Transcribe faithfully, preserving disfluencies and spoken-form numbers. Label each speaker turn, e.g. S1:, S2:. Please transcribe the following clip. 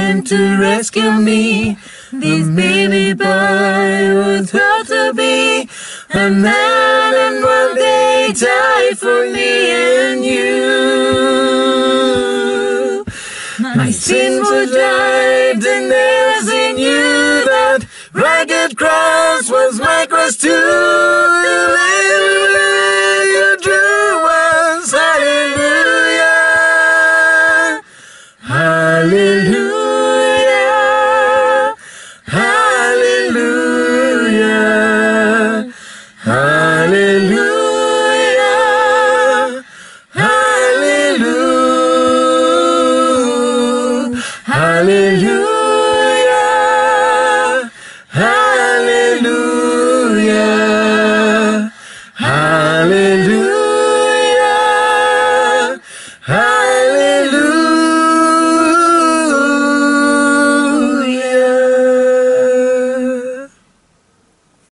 S1: came to rescue me. This baby boy was thought to be a man, and one day died for me and you. My sins were dried and nails in you. That ragged cross was my cross too. You drew us, hallelujah, hallelujah, hallelujah, hallelujah, hallelujah, hallelujah.